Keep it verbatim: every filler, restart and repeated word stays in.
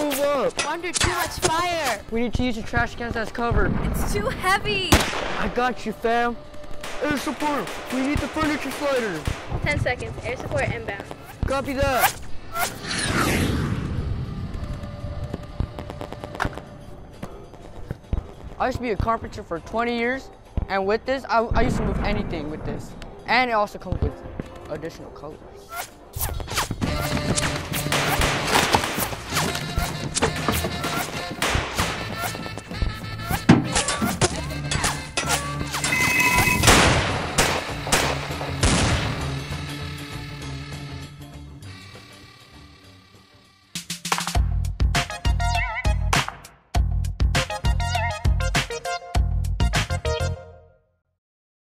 move up. We're under too much fire. We need to use the trash cans as cover. It's too heavy. I got you, fam. Air support. We need the furniture slider. Ten seconds. Air support inbound. Copy that. I used to be a carpenter for twenty years, and with this, I, I used to move anything with this. And it also comes with additional colors.